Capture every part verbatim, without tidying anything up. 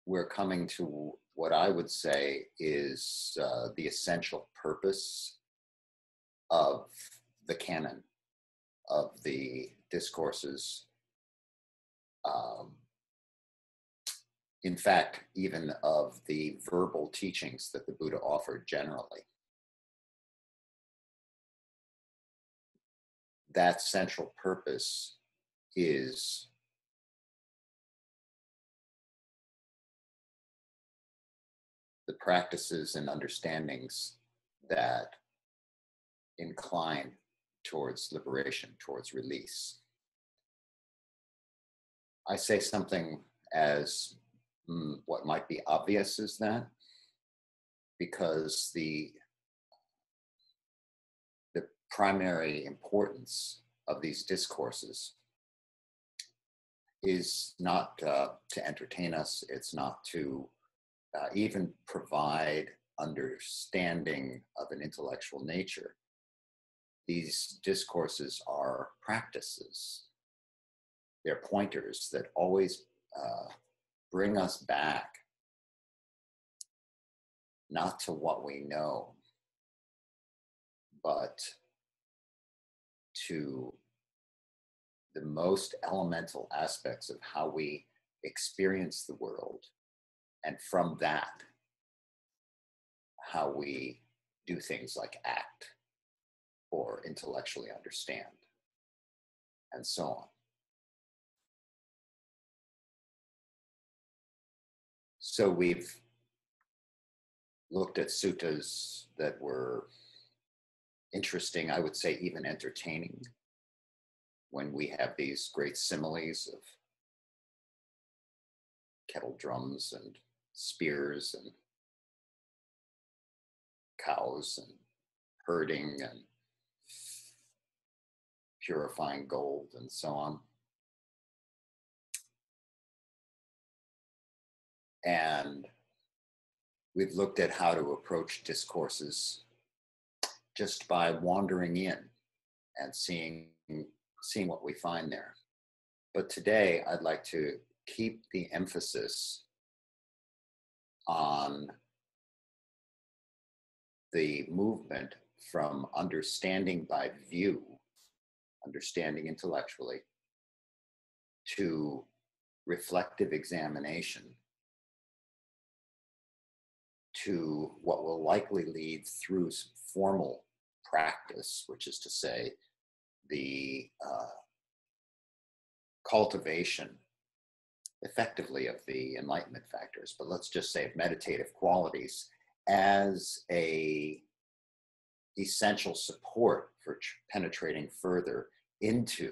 we're coming to what I would say is uh, the essential purpose of the canon, of the discourses, um, in fact, even of the verbal teachings that the Buddha offered generally. That central purpose is the practices and understandings that incline towards liberation, towards release. I say something as mm, what might be obvious as that, because the, the primary importance of these discourses is not uh, to entertain us, it's not to uh, even provide understanding of an intellectual nature. These discourses are practices. They're pointers that always uh, bring us back, not to what we know, but to the most elemental aspects of how we experience the world, and from that, how we do things like act or intellectually understand, and so on. So we've looked at suttas that were interesting, I would say even entertaining, when we have these great similes of kettle drums and spears and cows and herding and purifying gold and so on. And we've looked at how to approach discourses just by wandering in and seeing, seeing what we find there. But today I'd like to keep the emphasis on the movement from understanding by view, understanding intellectually, to reflective examination, to what will likely lead through formal practice, which is to say, the uh, cultivation effectively of the enlightenment factors, but let's just say of meditative qualities as a essential support for penetrating further into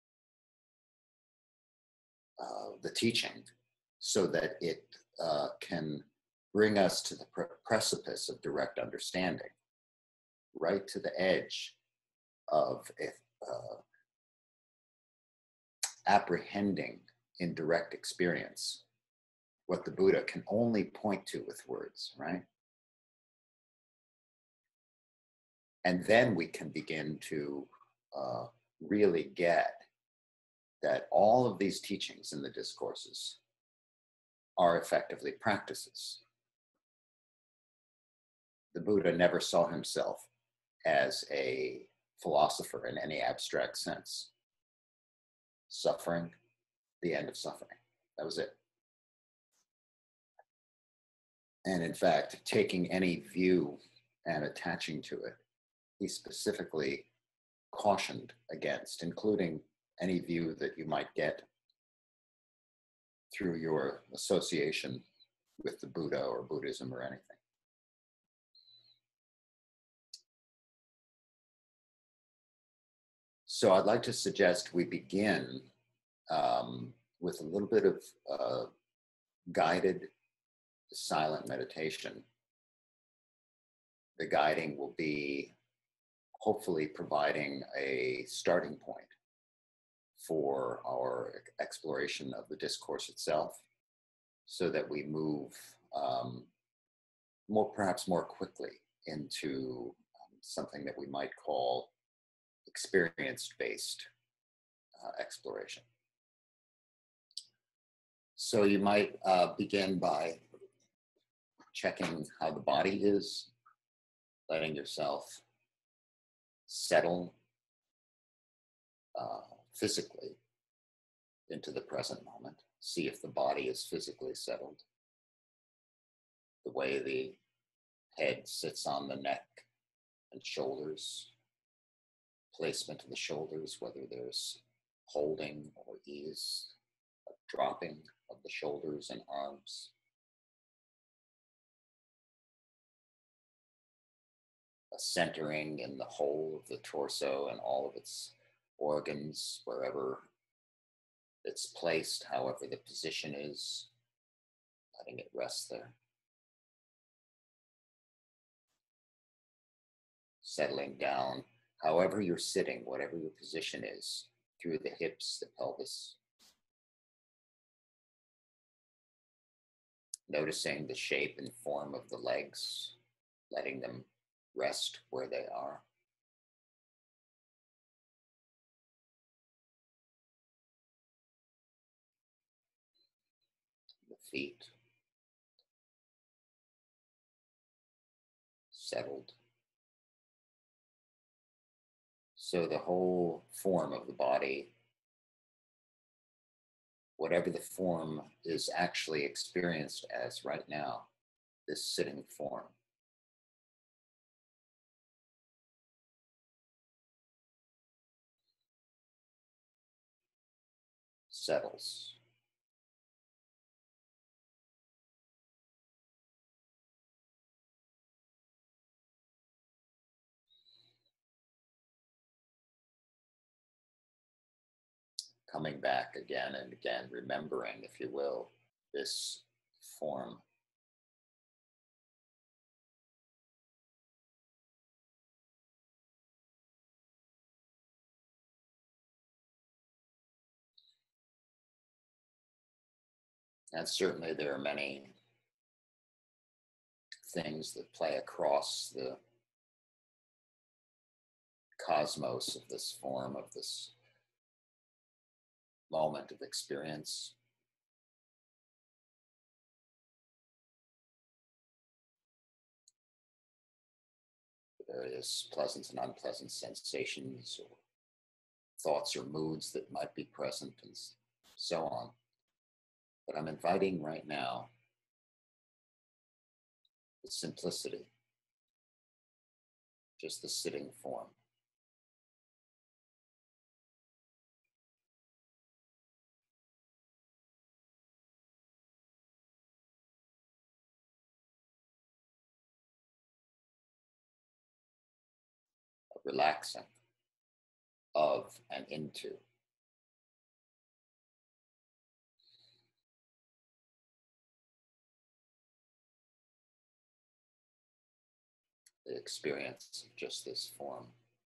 uh, the teaching, so that it uh, can bring us to the pre- precipice of direct understanding, right to the edge of uh, apprehending in direct experience what the Buddha can only point to with words, right? And then we can begin to uh, really get that all of these teachings in the discourses are effectively practices. The Buddha never saw himself as a philosopher in any abstract sense. Suffering, the end of suffering. That was it. And in fact, taking any view and attaching to it, he specifically cautioned against, including any view that you might get through your association with the Buddha or Buddhism or anything. So I'd like to suggest we begin um, with a little bit of uh, guided silent meditation. The guiding will be hopefully providing a starting point for our exploration of the discourse itself, so that we move um, more, perhaps more quickly into um, something that we might call experience-based uh, exploration. So you might uh, begin by checking how the body is, letting yourself settle uh, physically into the present moment. See if the body is physically settled. The way the head sits on the neck and shoulders, placement of the shoulders, whether there's holding or ease, dropping of the shoulders and arms. A centering in the whole of the torso and all of its organs, wherever it's placed, however the position is, letting it rest there. Settling down, however you're sitting, whatever your position is, through the hips, the pelvis. Noticing the shape and form of the legs, letting them rest where they are. The feet settled. So the whole form of the body, whatever the form is actually experienced as right now, this sitting form. Settles. Coming back again and again, remembering, if you will, this form. And certainly there are many things that play across the cosmos of this form, of this moment of experience. Various pleasant and unpleasant sensations or thoughts or moods that might be present and so on. But I'm inviting right now the simplicity, just the sitting form. Relaxing of and into. The experience of just this form.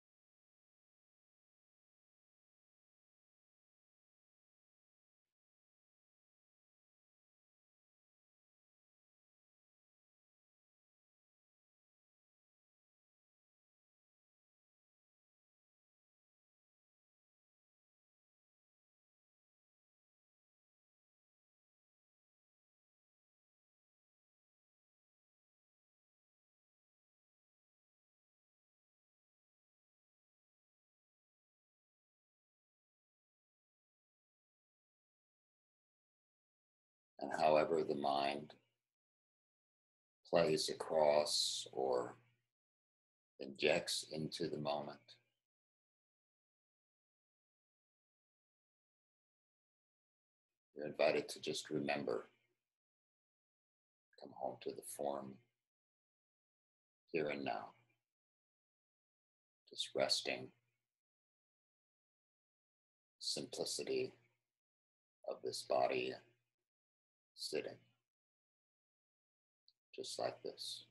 And however the mind plays across or injects into the moment, you're invited to just remember, come home to the form here and now, just resting, simplicity of this body sitting, just like this.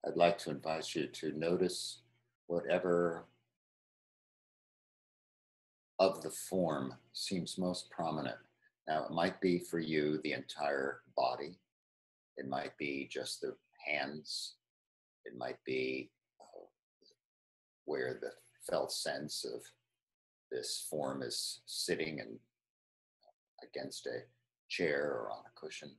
I'd like to invite you to notice whatever of the form seems most prominent. Now, it might be for you the entire body. It might be just the hands. It might be uh, where the felt sense of this form is sitting and against a chair or on a cushion.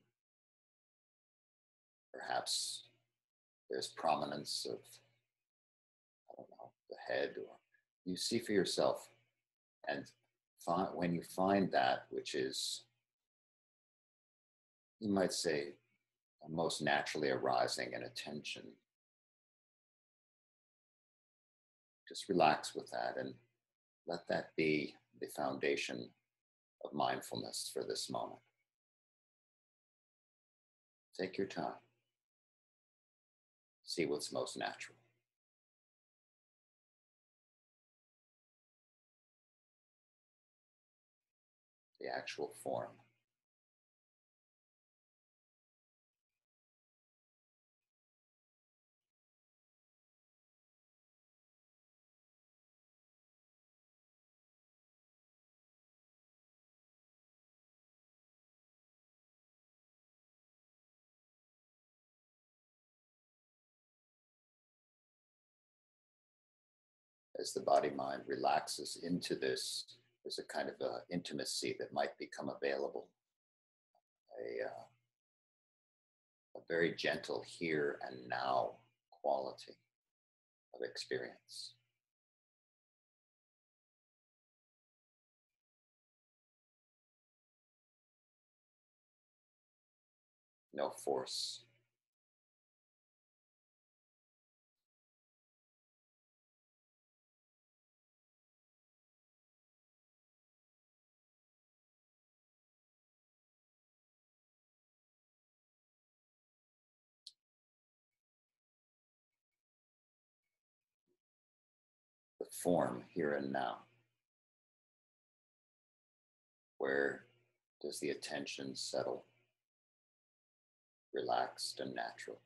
Perhaps there's prominence of, I don't know, the head, or you see for yourself. And find, when you find that, which is, you might say, most naturally arising in attention, just relax with that and let that be the foundation of mindfulness for this moment. Take your time. See what's most natural. The actual form. As the body-mind relaxes into this, there's a kind of a intimacy that might become available, a, uh, a very gentle here and now quality of experience. No force. The form here and now. Where does the attention settle? Relaxed and natural.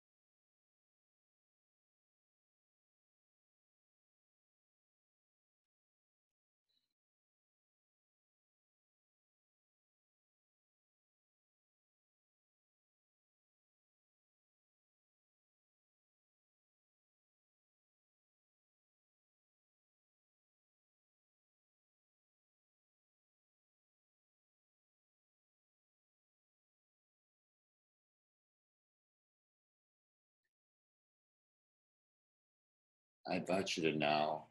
I invite you to now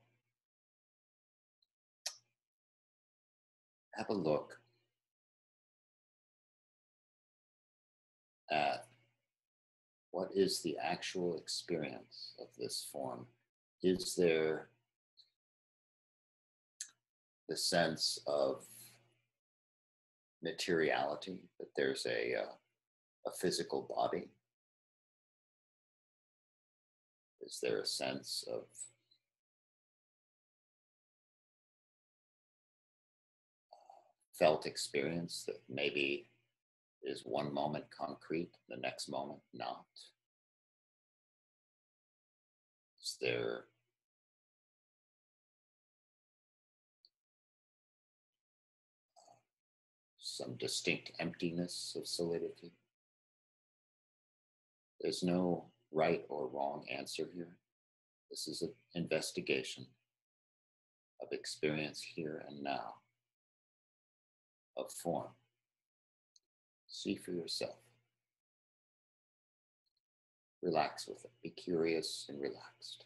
have a look at what is the actual experience of this form. Is there the sense of materiality, that there's a, uh, a physical body? Is there a sense of felt experience that maybe is one moment concrete, the next moment not? Is there some distinct emptiness of solidity? There's no right or wrong answer here. This is an investigation of experience here and now, of form. See for yourself. Relax with it. Be curious and relaxed.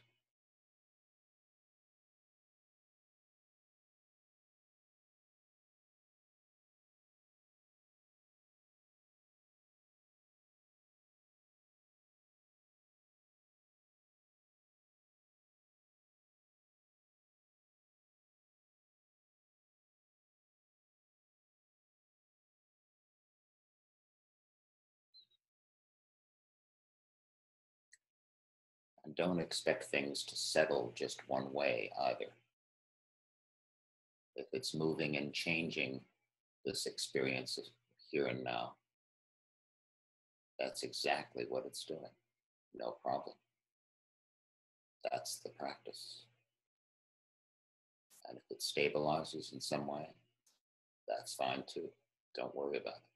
And don't expect things to settle just one way either. If it's moving and changing this experience of here and now, that's exactly what it's doing. No problem. That's the practice. And if it stabilizes in some way, that's fine too. Don't worry about it.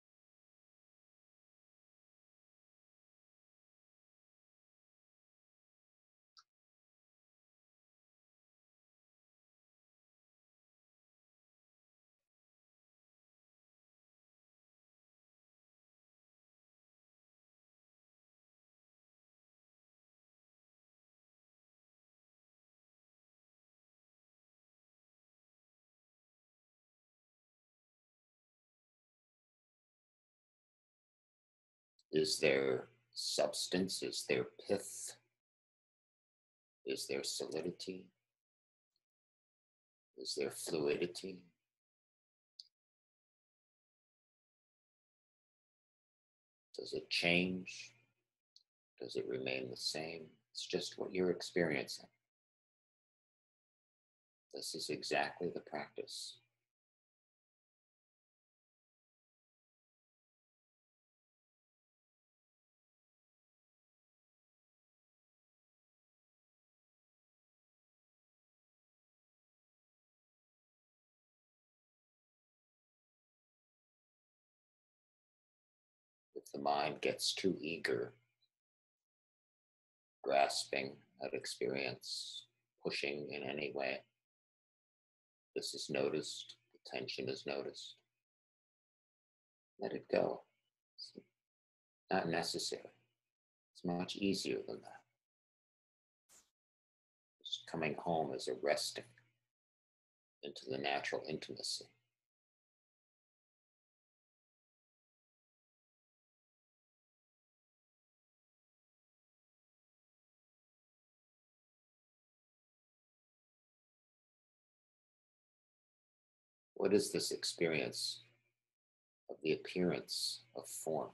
Is there substance? Is there pith? Is there solidity? Is there fluidity? Does it change? Does it remain the same? It's just what you're experiencing. This is exactly the practice. If the mind gets too eager, grasping at experience, pushing in any way, this is noticed, the tension is noticed. Let it go. It's not necessary. It's much easier than that. Just coming home is a resting into the natural intimacy. What is this experience of the appearance of form?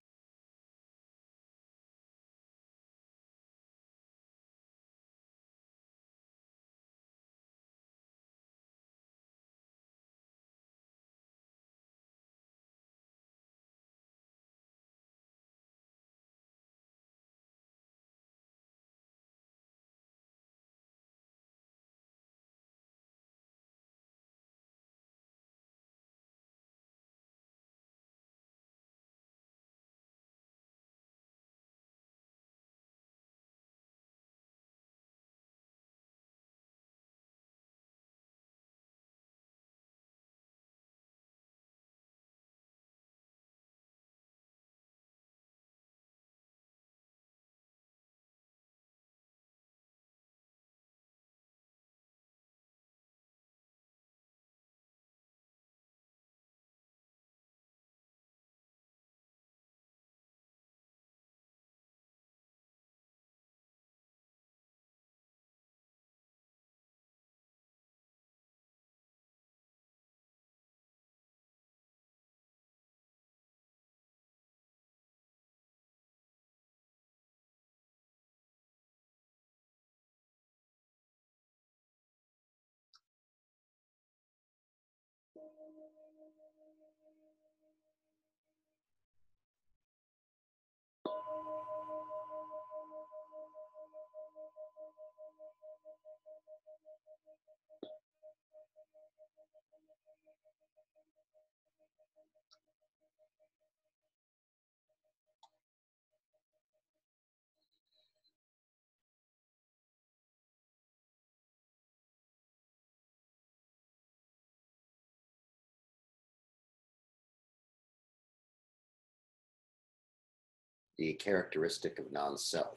The characteristic of non-self.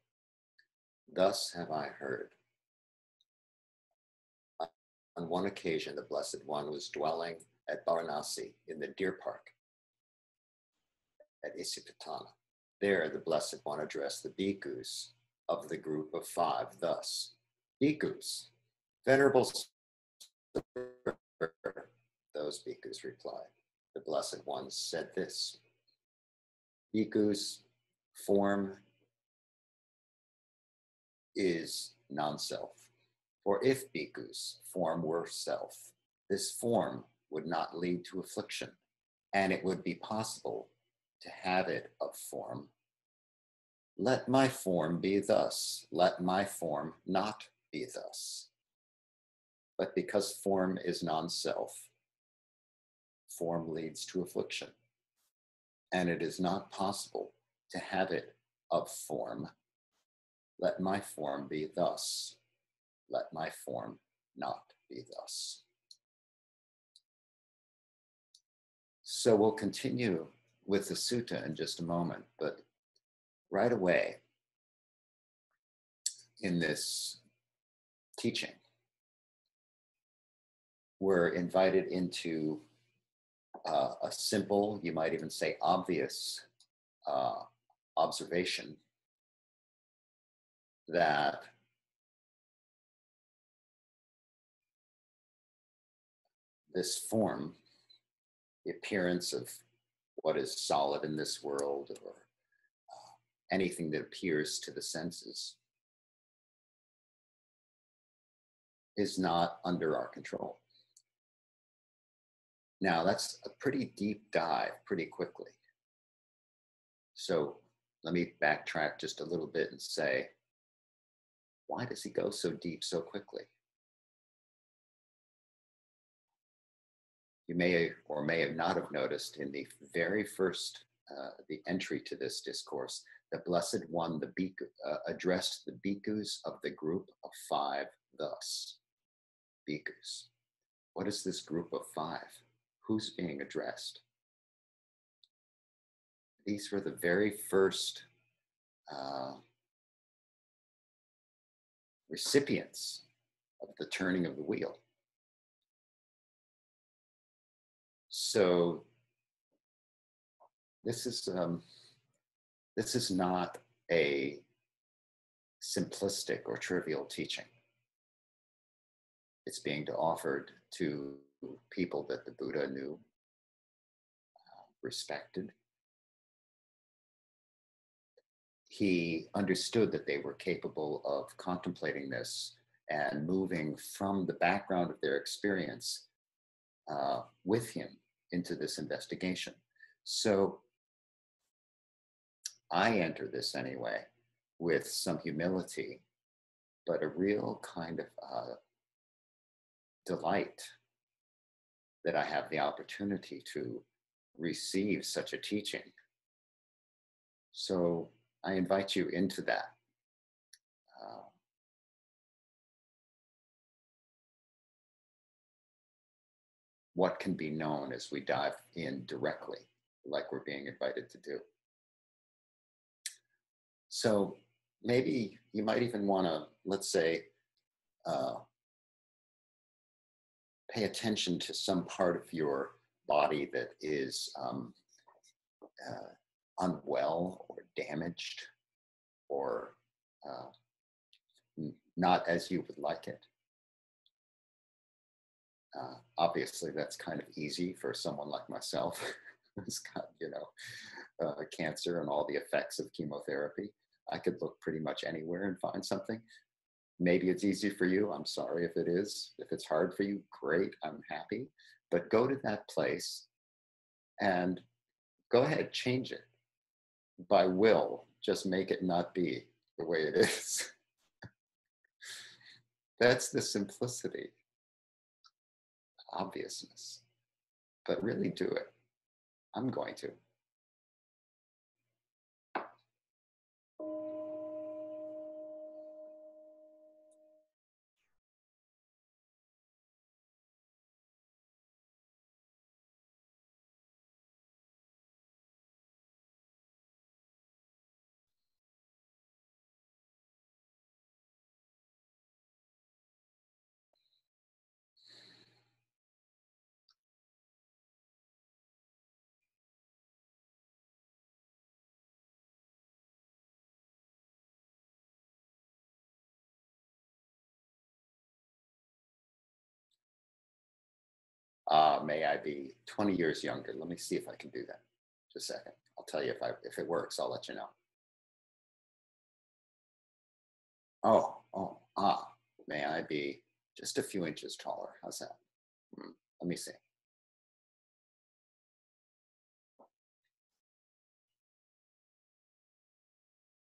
Thus have I heard. On one occasion, the Blessed One was dwelling at Varanasi in the deer park at Isipatana. There, the Blessed One addressed the bhikkhus of the group of five thus: Bhikkhus, Venerable Sir, those bhikkhus replied. The Blessed One said this: Bhikkhus, form is non-self. For if bhikkhus, form were self, this form would not lead to affliction, and it would be possible to have it of form Let my form be thus. Let my form not be thus. But because form is non-self, form leads to affliction. And it is not possible to have it of form. Let my form be thus. Let my form not be thus. So we'll continue with the sutta in just a moment, but right away in this teaching, we're invited into uh, a simple, you might even say obvious, uh, observation that this form, the appearance of what is solid in this world, or uh, anything that appears to the senses, is not under our control. Now, that's a pretty deep dive pretty quickly. So let me backtrack just a little bit and say, why does he go so deep so quickly? You may or may have not have noticed in the very first, uh, the entry to this discourse, the Blessed One, the bhikkhu, uh, addressed the bhikkhus of the group of five thus. Bhikkhus. What is this group of five? Who's being addressed? These were the very first uh, recipients of the turning of the wheel. So this is um, this is not a simplistic or trivial teaching. It's being offered to people that the Buddha knew, uh, respected. He understood that they were capable of contemplating this and moving from the background of their experience uh, with him into this investigation. So I enter this anyway with some humility, but a real kind of uh, delight that I have the opportunity to receive such a teaching. So I invite you into that. Uh, what can be known as we dive in directly, like we're being invited to do. So maybe you might even want to, let's say, uh, pay attention to some part of your body that is um, uh, unwell or damaged or uh, n- not as you would like it. Uh, obviously, that's kind of easy for someone like myself who's got, you know, uh, cancer and all the effects of chemotherapy. I could look pretty much anywhere and find something. Maybe it's easy for you. I'm sorry if it is. If it's hard for you, great. I'm happy. But go to that place and go ahead, change it by will. Just make it not be the way it is. That's the simplicity, obviousness. But really do it. I'm going to. Uh, may I be twenty years younger? Let me see if I can do that. Just a second. I'll tell you if I if it works. I'll let you know. Oh, oh, ah. May I be just a few inches taller? How's that? Hmm, let me see.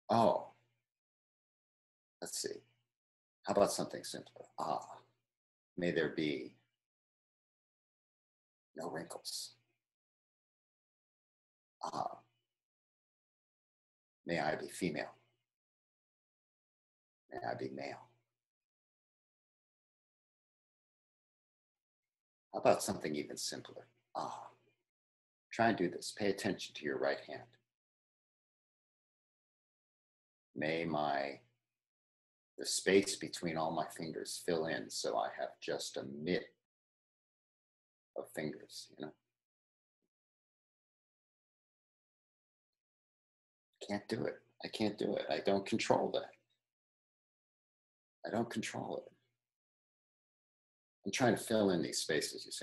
Oh, let's see. How about something simpler? Ah, may there be no wrinkles. Ah, may I be female. May I be male. How about something even simpler? Ah, try and do this. Pay attention to your right hand. May my the space between all my fingers fill in so I have just a mitt of fingers, you know? Can't do it. I can't do it. I don't control that. I don't control it. I'm trying to fill in these spaces, you see.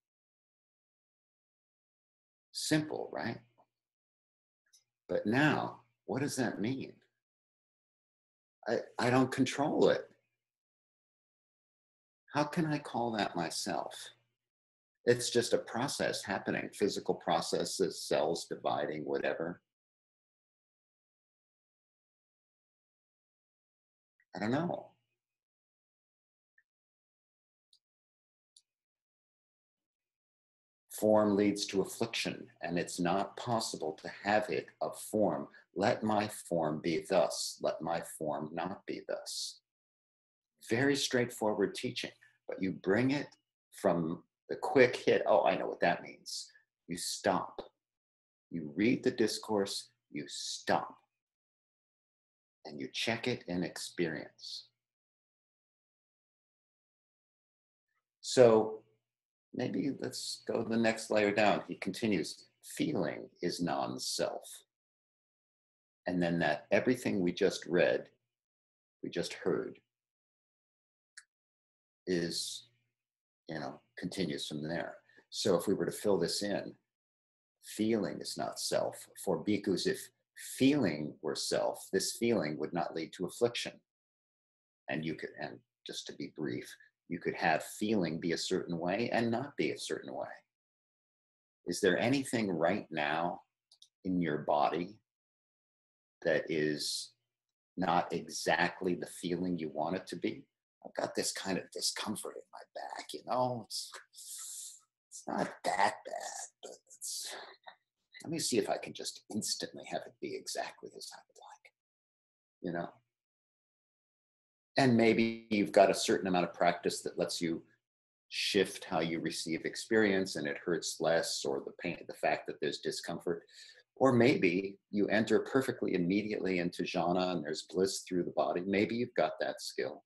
Simple, right? But now, what does that mean? I, I don't control it. How can I call that myself? It's just a process happening, physical processes, cells dividing, whatever. I don't know. Form leads to affliction, and it's not possible to have it of form. Let my form be thus, let my form not be thus. Very straightforward teaching, but you bring it from the quick hit. Oh, I know what that means. You stop. You read the discourse, you stop, and you check it in experience. So maybe let's go the next layer down. He continues, feeling is non-self. And then that everything we just read, we just heard, is, you know, continues from there. So if we were to fill this in, feeling is not self. For bhikkhus, if feeling were self, this feeling would not lead to affliction. And you could, and just to be brief, you could have feeling be a certain way and not be a certain way. Is there anything right now in your body that is not exactly the feeling you want it to be? I've got this kind of discomfort in my back, you know, it's, it's not that bad, but it's, let me see if I can just instantly have it be exactly as I would like, you know? And maybe you've got a certain amount of practice that lets you shift how you receive experience and it hurts less, or the pain, the fact that there's discomfort. Or maybe you enter perfectly immediately into jhana and there's bliss through the body. Maybe you've got that skill.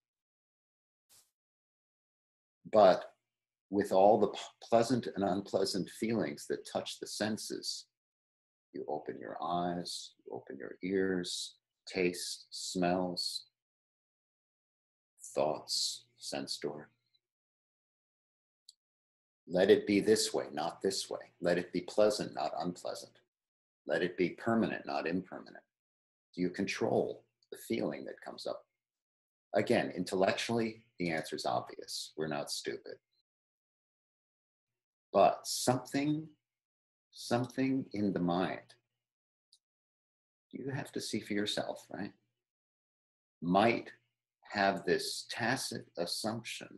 But with all the pleasant and unpleasant feelings that touch the senses, you open your eyes, you open your ears, taste, smells, thoughts, sense door. Let it be this way, not this way. Let it be pleasant, not unpleasant. Let it be permanent, not impermanent. Do you control the feeling that comes up? Again, intellectually, the answer is obvious. We're not stupid. But something, something in the mind, you have to see for yourself, right? Might have this tacit assumption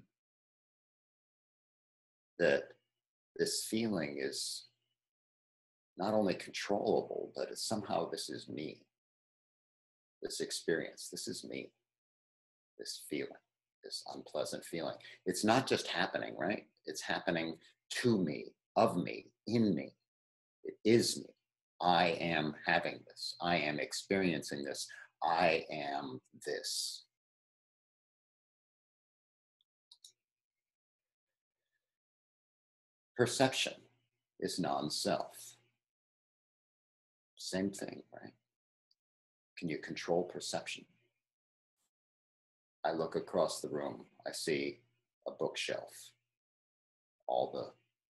that this feeling is not only controllable, but it's somehow this is me. This experience, this is me. This feeling, this unpleasant feeling. It's not just happening, right? It's happening to me, of me, in me. It is me. I am having this. I am experiencing this. I am this. Perception is non-self. Same thing, right? Can you control perception? I look across the room. I see a bookshelf. All the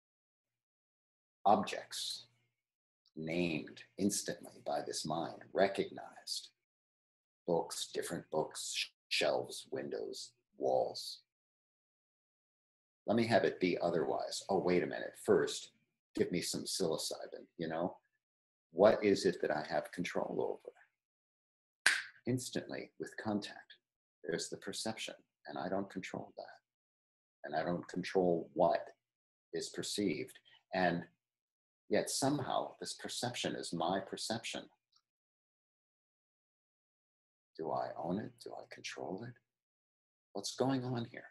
objects named instantly by this mind, recognized. Books, different books, shelves, windows, walls. Let me have it be otherwise. Oh, wait a minute. First, give me some psilocybin, you know? What is it that I have control over? instantly with contact. There's the perception, and I don't control that. And I don't control what is perceived. And yet somehow this perception is my perception. Do I own it? Do I control it? What's going on here?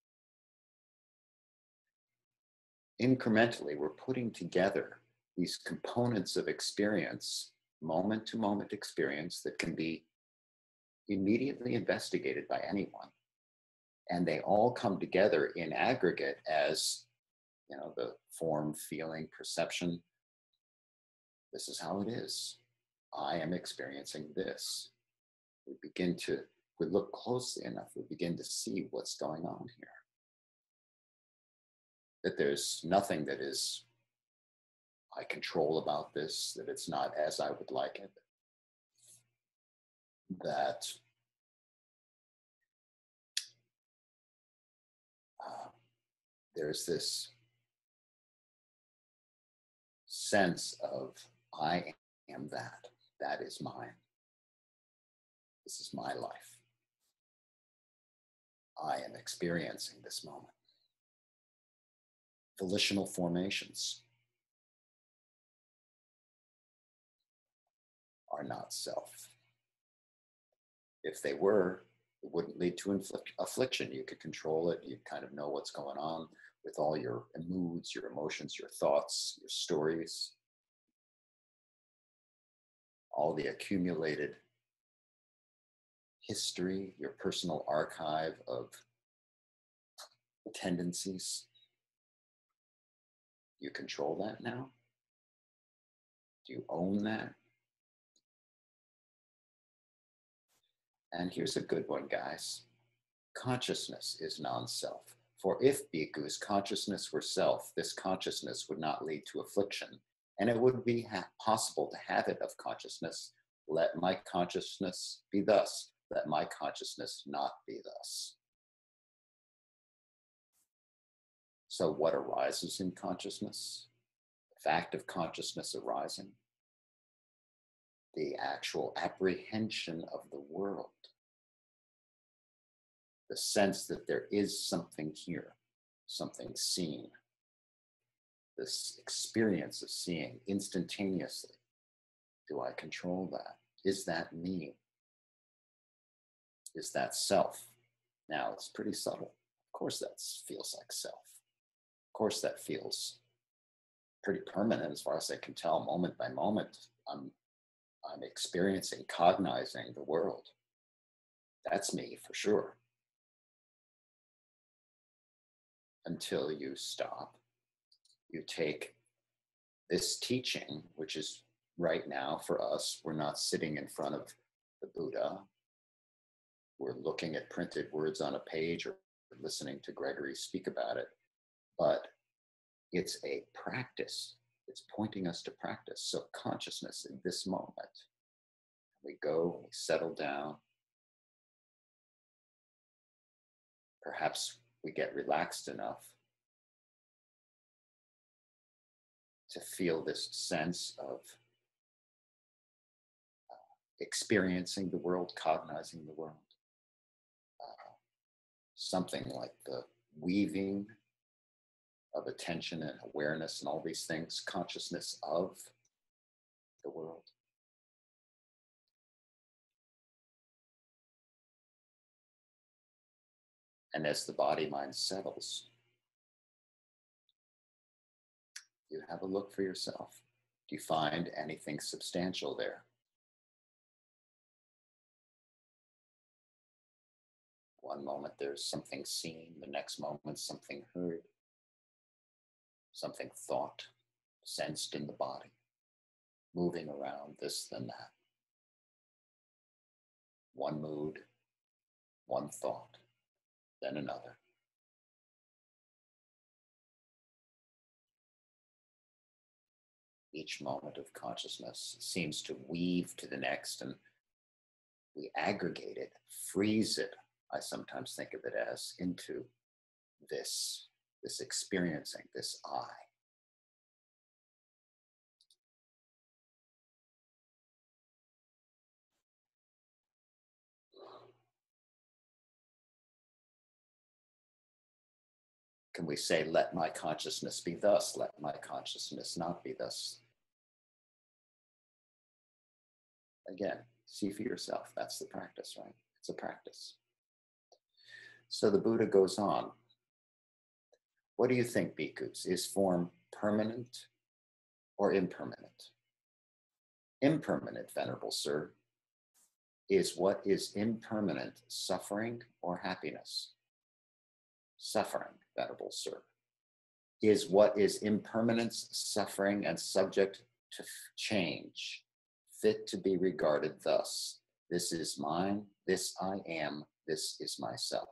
Incrementally, we're putting together these components of experience, moment to moment experience that can be immediately investigated by anyone. And they all come together in aggregate as, you know, the form, feeling, perception. This is how it is. I am experiencing this. We begin to, we look closely enough, we begin to see what's going on here. That there's nothing that is I control about this, that it's not as I would like it, that uh, there's this sense of I am that, that is mine. This is my life. I am experiencing this moment. Volitional formations are not self. If they were, it wouldn't lead to inflict, affliction. You could control it. You kind of know what's going on with all your moods, your emotions, your thoughts, your stories, all the accumulated history, your personal archive of tendencies. You control that now? Do you own that? And here's a good one, guys. Consciousness is non-self. For if bhikkhus consciousness were self, this consciousness would not lead to affliction, and it would be ha- possible to have it of consciousness. Let my consciousness be thus. Let my consciousness not be thus. So what arises in consciousness? The fact of consciousness arising. The actual apprehension of the world. The sense that there is something here, something seen. This experience of seeing instantaneously. Do I control that? Is that me? Is that self? Now, it's pretty subtle. Of course that feels like self. Of course that feels pretty permanent as far as I can tell, moment by moment. I'm, I'm experiencing, cognizing the world. That's me for sure. Until you stop. You take this teaching, which is right now for us, we're not sitting in front of the Buddha. We're looking at printed words on a page or listening to Gregory speak about it. But it's a practice. It's pointing us to practice. So consciousness in this moment. We go, we settle down. Perhaps we get relaxed enough to feel this sense of uh, experiencing the world, cognizing the world. Uh, something like the weaving of attention and awareness and all these things, consciousness of the world. And as the body-mind settles, you have a look for yourself. Do you find anything substantial there? One moment there's something seen, the next moment something heard, something thought, sensed in the body, moving around this, then that. One mood, one thought, then another. Each moment of consciousness seems to weave to the next, and we aggregate it, freeze it, I sometimes think of it as, into this, this experiencing, this I. Can we say, let my consciousness be thus, let my consciousness not be thus? Again, see for yourself. That's the practice, right? It's a practice. So the Buddha goes on. What do you think, bhikkhus? Is form permanent or impermanent? Impermanent, Venerable Sir, is what is impermanent suffering or happiness? Suffering, Venerable Sir. Is what is impermanence, suffering, and subject to change, fit to be regarded thus? This is mine, this I am, this is myself.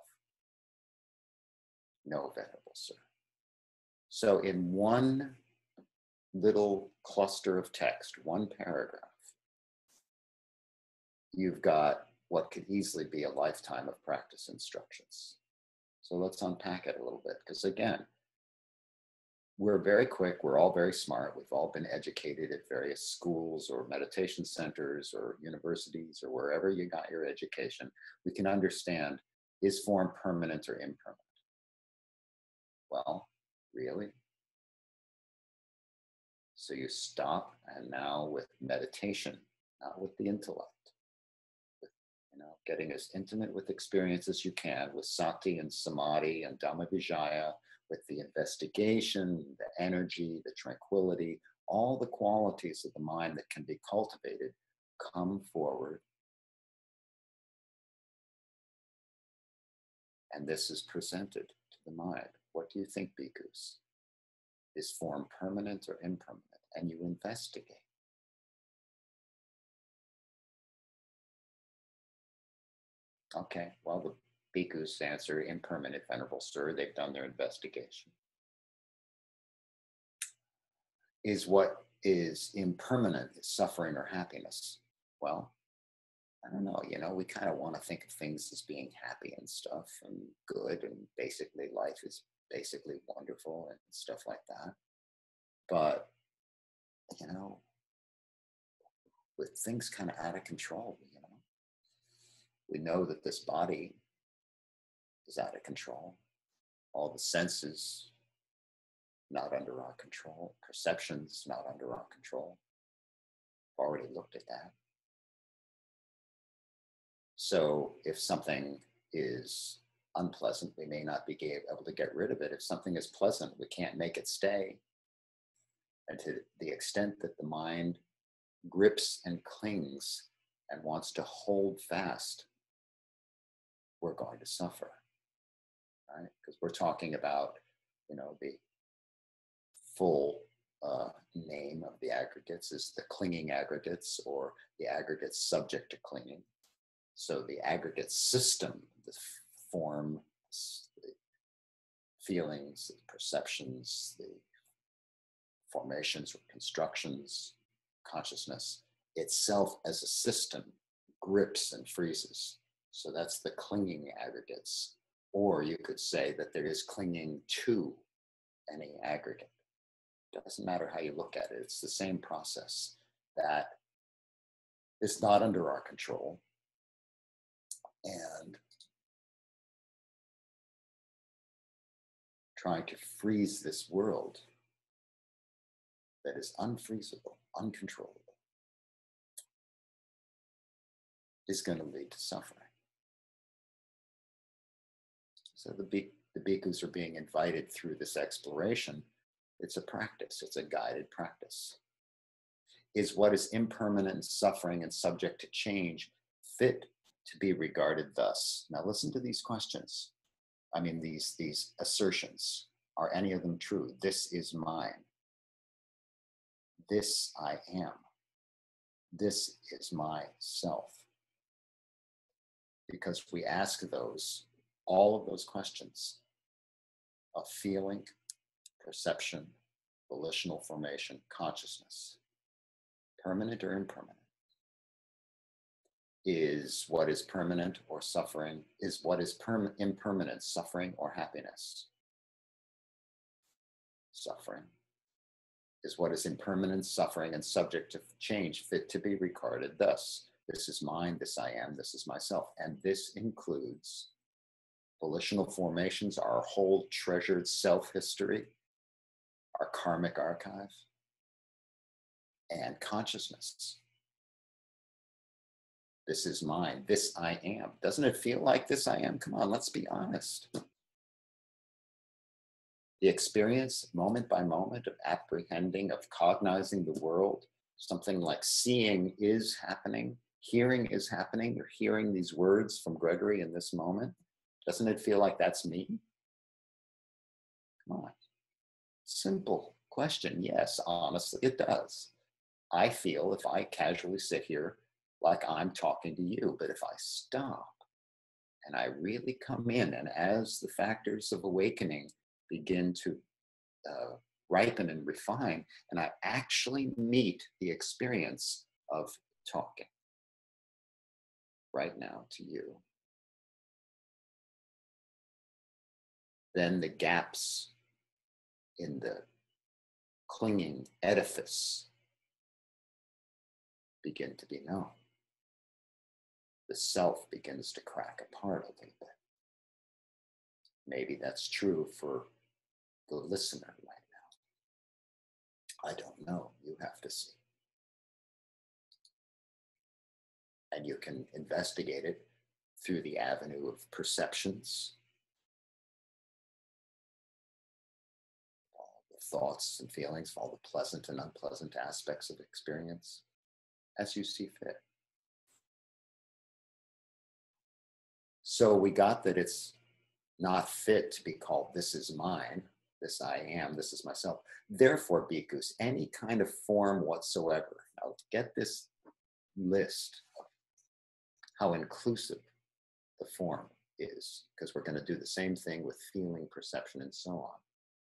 No, Venerable Sir. So in one little cluster of text, one paragraph, you've got what could easily be a lifetime of practice instructions. So let's unpack it a little bit, because again, we're very quick, we're all very smart, we've all been educated at various schools or meditation centers or universities or wherever you got your education. We can understand, is form permanent or impermanent? Well, really? So you stop, and now with meditation, not with the intellect, with, you know, getting as intimate with experience as you can, with sati and samadhi and dhammavijaya, with the investigation, the energy, the tranquility, all the qualities of the mind that can be cultivated come forward. And this is presented to the mind. What do you think, bhikkhus? Is form permanent or impermanent? And you investigate. Okay, well, the bhikkhus answer impermanent, Venerable Sir. They've done their investigation. Is what is impermanent suffering or happiness? Well, I don't know, you know, we kind of want to think of things as being happy and stuff and good, and basically life is basically wonderful and stuff like that. But, you know, with things kind of out of control, you know, we know that this body is out of control. All the senses not under our control. Perceptions not under our control. We've already looked at that. So if something is unpleasant, we may not be able to get rid of it. If something is pleasant, we can't make it stay. And to the extent that the mind grips and clings and wants to hold fast, we're going to suffer, right? Because we're talking about, you know, the full uh, name of the aggregates is the clinging aggregates, or the aggregates subject to clinging. So the aggregate system, the form, the feelings, the perceptions, the formations or constructions, consciousness itself as a system grips and freezes. So that's the clinging aggregates. Or you could say that there is clinging to any aggregate. Doesn't matter how you look at it, it's the same process that is not under our control. And trying to freeze this world that is unfreezable, uncontrollable, is going to lead to suffering. So the, bhi- the bhikkhus are being invited through this exploration. It's a practice, it's a guided practice. Is what is impermanent and suffering and subject to change fit to be regarded thus? Now listen to these questions. I mean, these, these assertions. Are any of them true? This is mine. This I am. This is myself. Because we ask those, all of those questions of feeling, perception, volitional formation, consciousness, permanent or impermanent? Is what is permanent or suffering, is what is perm- impermanent suffering or happiness? Suffering. Is what is impermanent, suffering, and subject to change fit to be regarded thus? This is mine, this I am, this is myself. And this includes volitional formations, our whole treasured self-history, our karmic archive, and consciousness. This is mine. This I am. Doesn't it feel like this I am? Come on, let's be honest. The experience, moment by moment, of apprehending, of cognizing the world, something like seeing is happening, hearing is happening. You're hearing these words from Gregory in this moment. Doesn't it feel like that's me? Come on. Simple question. Yes, honestly, it does. I feel if I casually sit here like I'm talking to you, but if I stop and I really come in, and as the factors of awakening begin to uh, ripen and refine, and I actually meet the experience of talking right now to you, then the gaps in the clinging edifice begin to be known. The self begins to crack apart a little bit. Maybe that's true for the listener right now. I don't know. You have to see. And you can investigate it through the avenue of perceptions, all the thoughts and feelings, all the pleasant and unpleasant aspects of experience, as you see fit. So we got that it's not fit to be called this is mine, this I am, this is myself. Therefore, bhikkhus, any kind of form whatsoever. Now get this list of how inclusive the form is, because we're going to do the same thing with feeling, perception, and so on.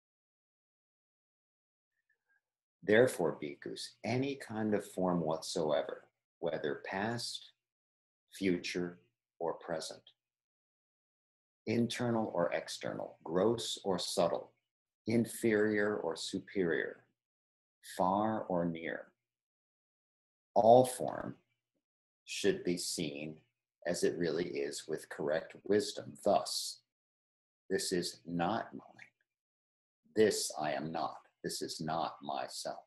Therefore, bhikkhus, any kind of form whatsoever, whether past, future, or present, internal or external, gross or subtle, inferior or superior, far or near, all form should be seen as it really is with correct wisdom. Thus, this is not mine. This I am not. This is not myself.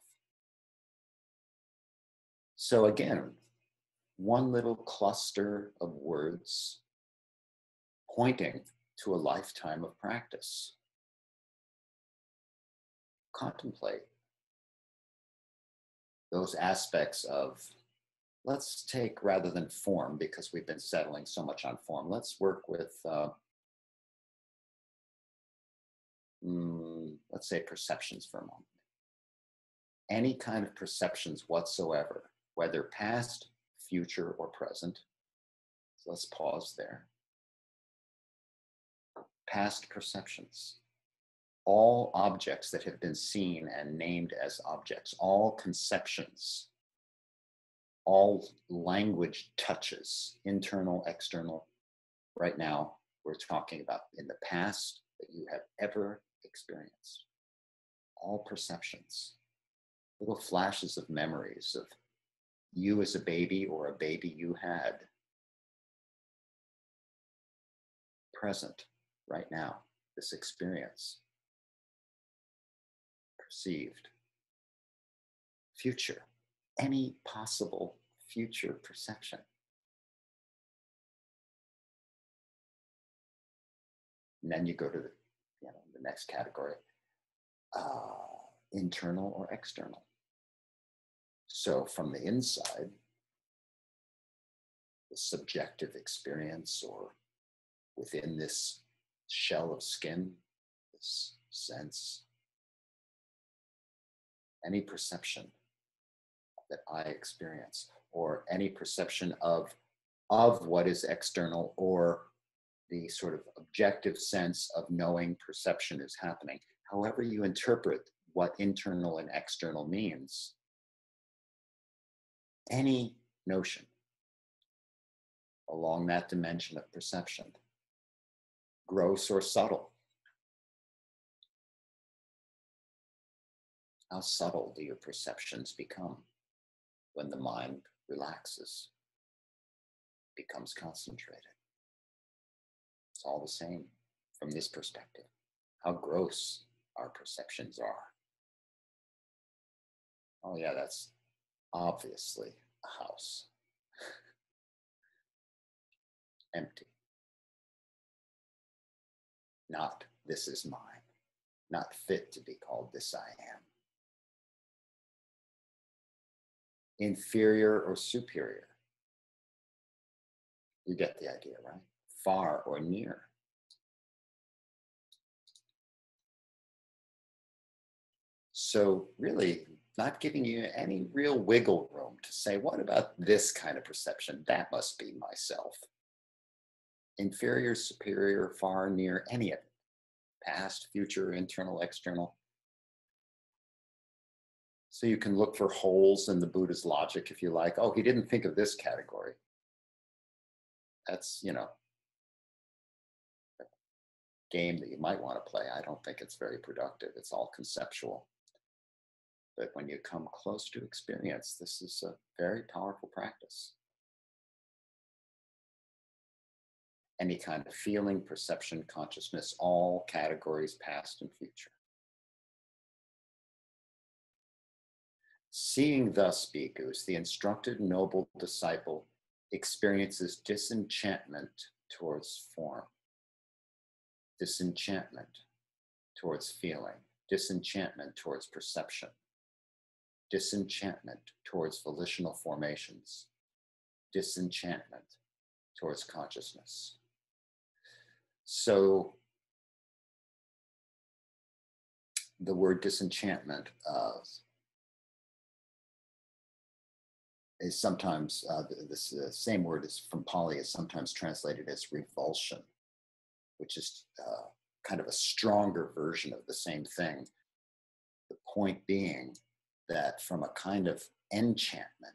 So again, one little cluster of words pointing to a lifetime of practice. Contemplate those aspects of, let's take, rather than form, because we've been settling so much on form, let's work with, uh, mm, let's say perceptions for a moment. Any kind of perceptions whatsoever, whether past, future, or present. So let's pause there. Past perceptions. All objects that have been seen and named as objects, all conceptions, all language touches, internal, external. Right now, we're talking about in the past that you have ever experienced. All perceptions, little flashes of memories of you as a baby or a baby you had. Present, right now, this experience. Perceived. Future, any possible future perception. And then you go to the, you know, the next category, uh, internal or external. So from the inside, the subjective experience, or within this shell of skin, this sense, any perception that I experience, or any perception of, of what is external, or the sort of objective sense of knowing perception is happening. However you interpret what internal and external means, any notion along that dimension of perception, gross or subtle. How subtle do your perceptions become when the mind relaxes, becomes concentrated? It's all the same. from this perspective, how gross our perceptions are. Oh yeah, that's obviously a house. Empty. Not this is mine. Not fit to be called this I am. Inferior or superior. You get the idea, right? Far or near. So really not giving you any real wiggle room to say, what about this kind of perception? That must be myself. Inferior, superior, far, near, any of it. Past, future, internal, external. So you can look for holes in the Buddha's logic if you like. Oh, he didn't think of this category. That's, you know, a game that you might want to play. I don't think it's very productive. It's all conceptual. But when you come close to experience, this is a very powerful practice. Any kind of feeling, perception, consciousness, all categories, past and future. Seeing thus, bhikkhus, the instructed noble disciple experiences disenchantment towards form, disenchantment towards feeling, disenchantment towards perception, disenchantment towards volitional formations, disenchantment towards consciousness. So the word disenchantment uh, is sometimes, uh, this uh, same word is from Pali is sometimes translated as revulsion, which is uh, kind of a stronger version of the same thing. The point being that from a kind of enchantment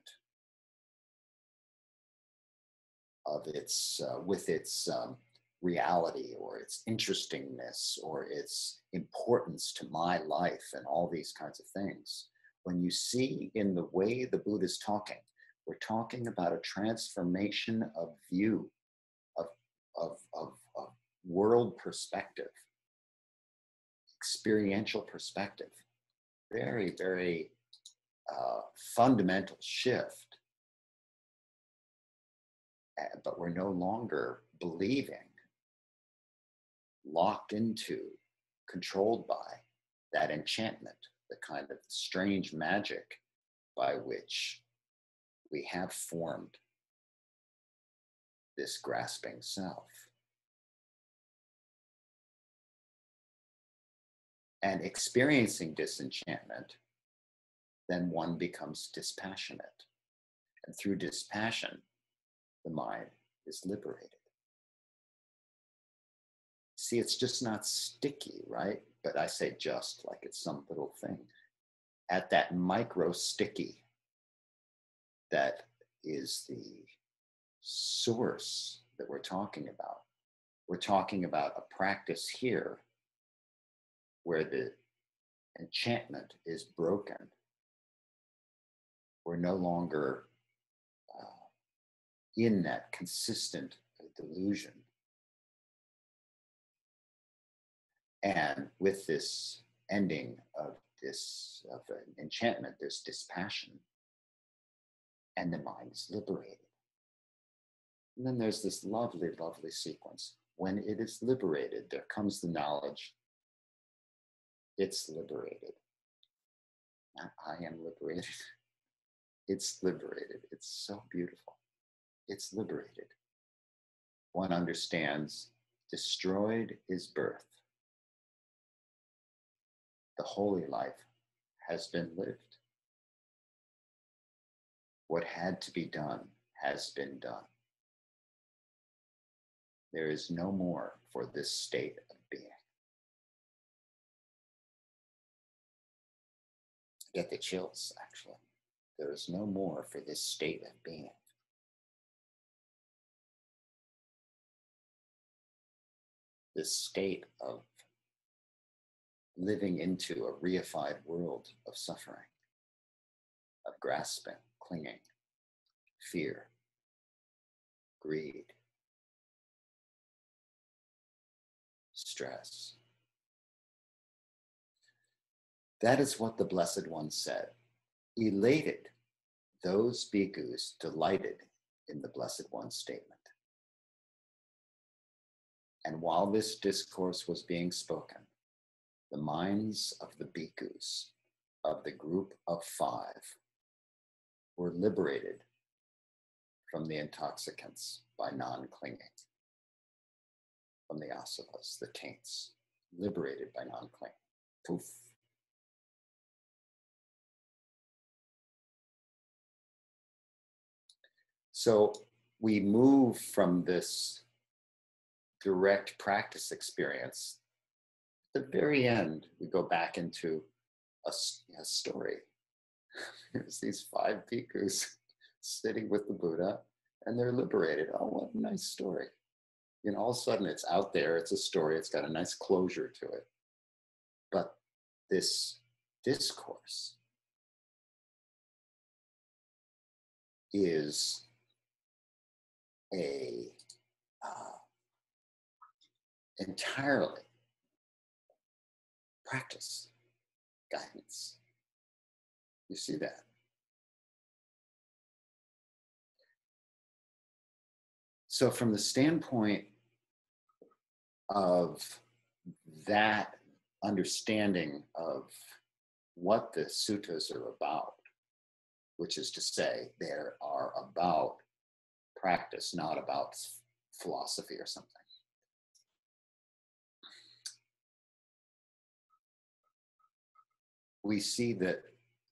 of its, uh, with its um, reality or its interestingness or its importance to my life and all these kinds of things, when you see in the way the Buddha is talking, we're talking about a transformation of view, of, of, of, of world perspective, experiential perspective. Very, very uh, fundamental shift. Uh, but we're no longer believing, locked into, controlled by that enchantment, the kind of strange magic by which we have formed this grasping self. And experiencing disenchantment, then one becomes dispassionate. And through dispassion, the mind is liberated. See, it's just not sticky, right? But I say just like it's some little thing. At that micro sticky, that is the source that we're talking about. We're talking about a practice here where the enchantment is broken. We're no longer uh, in that consistent delusion. And with this ending of this of enchantment, there's dispassion, and the mind is liberated. And then there's this lovely, lovely sequence. When it is liberated, there comes the knowledge, it's liberated. Not I am liberated. It's liberated. It's so beautiful. It's liberated. One understands destroyed is birth. The holy life has been lived. What had to be done has been done. There is no more for this state of being. I get the chills, actually. There is no more for this state of being. This state of living into a reified world of suffering, of grasping, clinging, fear, greed, stress. That is what the Blessed One said. Elated, those bhikkhus delighted in the Blessed One's statement. And while this discourse was being spoken, the minds of the bhikkhus of the group of five were liberated from the intoxicants by non-clinging, from the asavas, the taints, liberated by non-clinging. Poof. So we move from this direct practice experience. At the very end, we go back into a, a story. There's these five bhikkhus sitting with the Buddha, and they're liberated. Oh, what a nice story. You know, all of a sudden it's out there, it's a story, it's got a nice closure to it. But this discourse is a uh, entirely practice guidance. You see that? So from the standpoint of that understanding of what the suttas are about, which is to say they are about practice, not about philosophy or something. We see that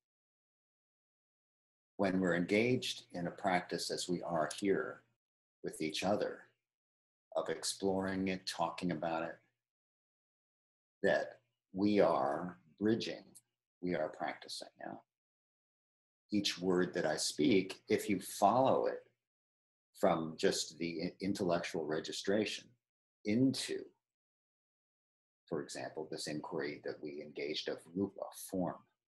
when we're engaged in a practice as we are here with each other, of exploring it, talking about it, that we are bridging, we are practicing. Yeah? Each word that I speak, if you follow it from just the intellectual registration into, for example, this inquiry that we engaged of rupa, form,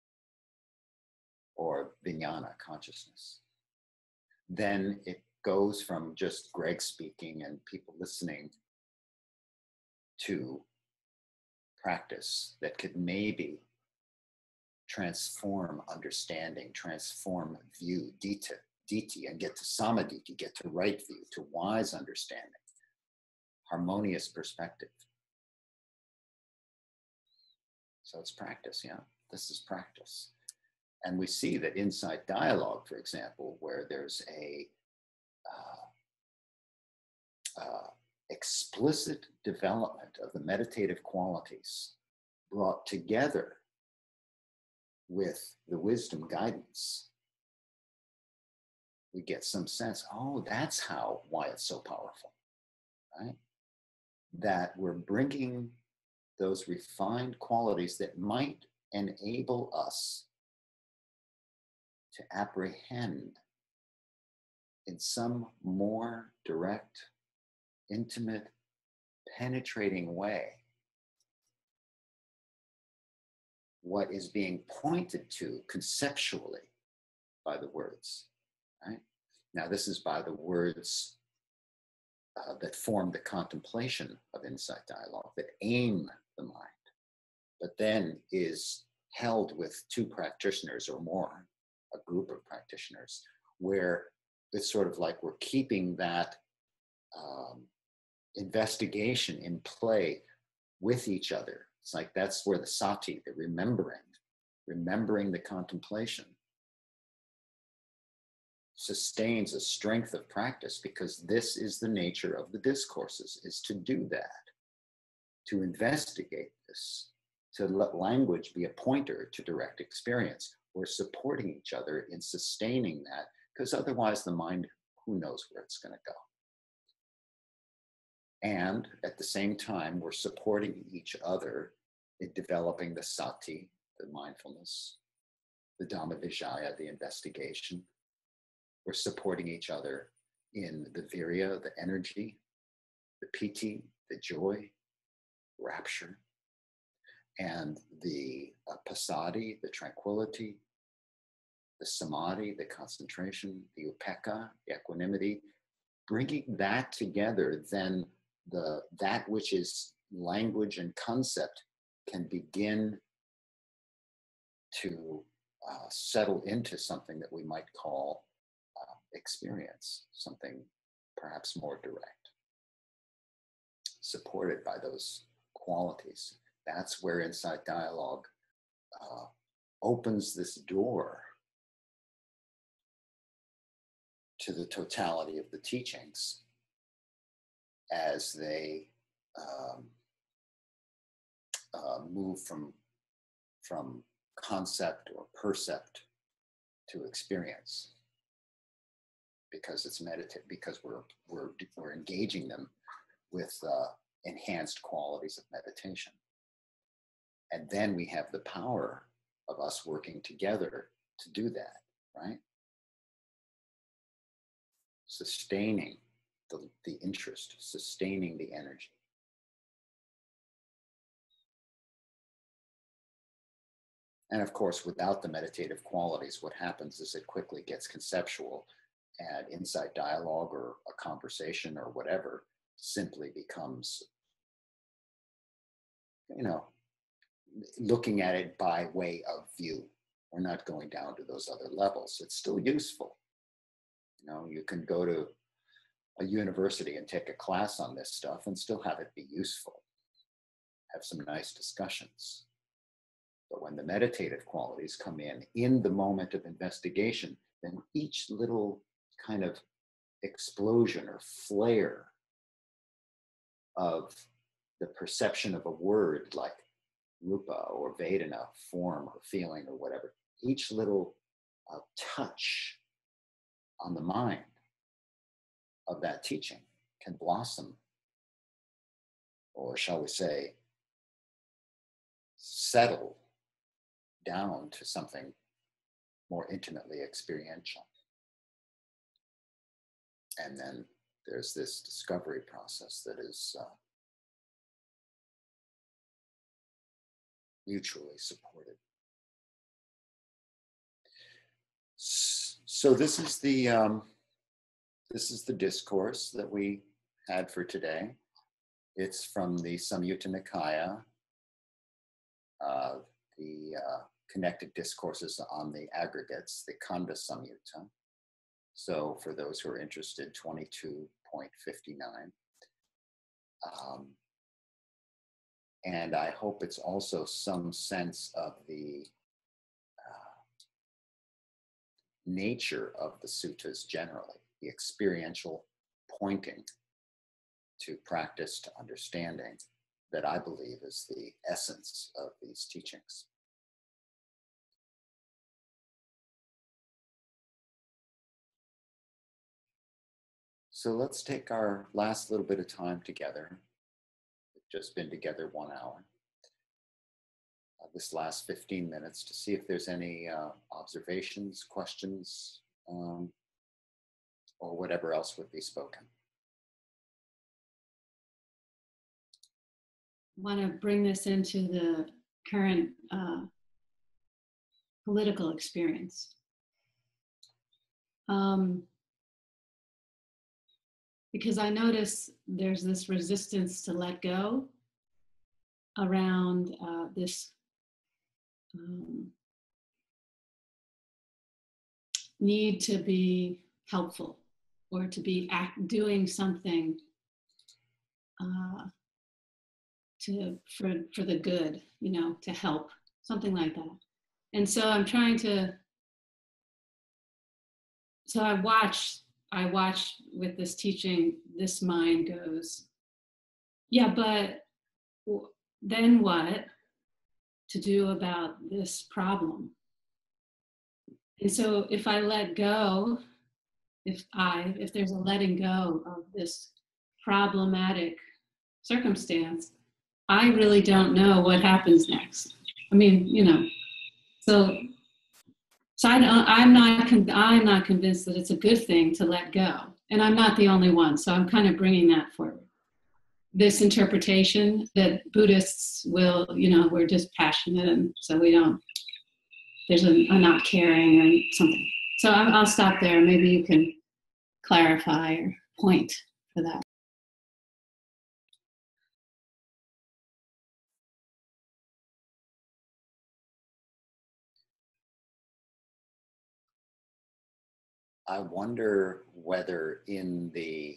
or vijnana, consciousness, then it goes from just Greg speaking and people listening to practice that could maybe transform understanding, transform view, dita, diti, and get to samaditi, get to right view, to wise understanding, harmonious perspective. So it's practice, yeah, this is practice. And we see that inside dialogue, for example, where there's a uh, uh, explicit development of the meditative qualities brought together with the wisdom guidance, we get some sense, oh, that's how, why it's so powerful, right? That we're bringing those refined qualities that might enable us to apprehend in some more direct, intimate, penetrating way what is being pointed to conceptually by the words, right? Now, this is by the words uh, that form the contemplation of insight dialogue, that aim the mind, but then is held with two practitioners or more, a group of practitioners, where it's sort of like we're keeping that um, investigation in play with each other. It's like that's where the sati, the remembering, remembering the contemplation, sustains a strength of practice, because this is the nature of the discourses, is to do that, to investigate this, to let language be a pointer to direct experience. We're supporting each other in sustaining that, because otherwise the mind, who knows where it's going to go. And at the same time, we're supporting each other in developing the sati, the mindfulness, the dhammavijaya, the investigation. We're supporting each other in the virya, the energy, the piti, the joy, rapture, and the uh, passaddhi, the tranquility, the samadhi, the concentration, the upekkha, the equanimity. Bringing that together, then the that which is language and concept can begin to uh, settle into something that we might call uh, experience, something perhaps more direct, supported by those qualities. That's where insight dialogue uh, opens this door to the totality of the teachings as they um, uh, move from, from concept or percept to experience, because it's meditative, because we're, we're, we're engaging them with uh, enhanced qualities of meditation. And then we have the power of us working together to do that, right? Sustaining the, the interest, sustaining the energy. And of course, without the meditative qualities, what happens is it quickly gets conceptual, and insight dialogue or a conversation or whatever simply becomes, you know, looking at it by way of view. We're not going down to those other levels. It's still useful. You know, you can go to a university and take a class on this stuff and still have it be useful. Have some nice discussions. But when the meditative qualities come in, in the moment of investigation, then each little kind of explosion or flare of the perception of a word like rupa or vedana, form or feeling or whatever, each little uh, touch on the mind of that teaching can blossom, or shall we say, settle down to something more intimately experiential. And then there's this discovery process that is uh, mutually supported. So this is the um, this is the discourse that we had for today. It's from the Samutta Nikaya, uh, the uh, connected discourses on the aggregates, the Khandasamutta. So for those who are interested, twenty-two point five nine. Um, and I hope it's also some sense of the uh, nature of the suttas generally, the experiential pointing to practice, to understanding, that I believe is the essence of these teachings. So let's take our last little bit of time together. We've just been together one hour. Uh, this last fifteen minutes to see if there's any uh, observations, questions, um, or whatever else would be spoken. I want to bring this into the current uh, political experience. Um, because I notice there's this resistance to let go around uh, this um, need to be helpful or to be act, doing something uh, to for for the good, you know, to help, something like that. And so I'm trying to. So I watch. I watch with this teaching. This mind goes, yeah, but then what to do about this problem? And so if I let go, if I, if there's a letting go of this problematic circumstance, I really don't know what happens next. I mean, you know, so so I don't, I'm not I'm not convinced that it's a good thing to let go, and I'm not the only one. So I'm kind of bringing that forward. This interpretation that Buddhists will, you know, we're just passionate, and so we don't. There's a, a not caring or something. So I'll, I'll stop there. Maybe you can clarify or point for that. I wonder whether in the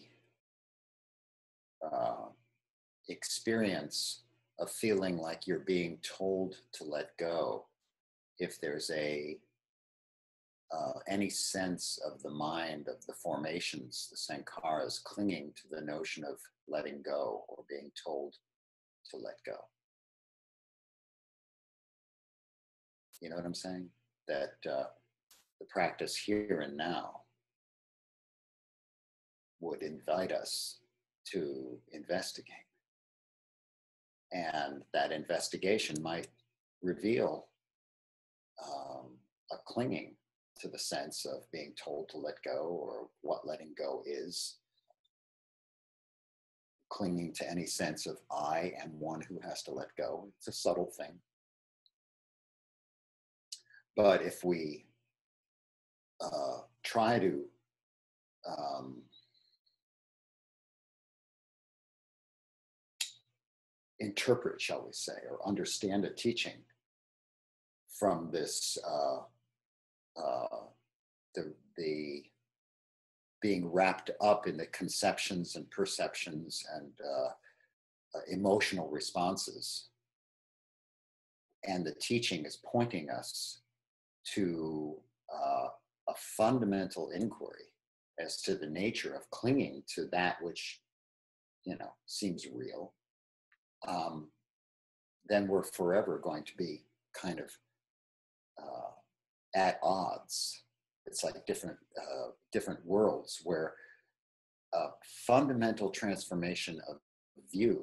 uh, experience of feeling like you're being told to let go, if there's a uh, any sense of the mind of the formations, the sankharas, clinging to the notion of letting go or being told to let go. You know what I'm saying? That uh, the practice here and now would invite us to investigate. And that investigation might reveal um, a clinging to the sense of being told to let go, or what letting go is, clinging to any sense of I am one who has to let go. It's a subtle thing. But if we uh, try to um, interpret, shall we say, or understand a teaching from this, uh, uh, the, the being wrapped up in the conceptions and perceptions and uh, uh, emotional responses, and the teaching is pointing us to uh, a fundamental inquiry as to the nature of clinging to that which, you know, seems real, um, then we're forever going to be kind of uh, at odds. It's like different uh, different worlds where a fundamental transformation of view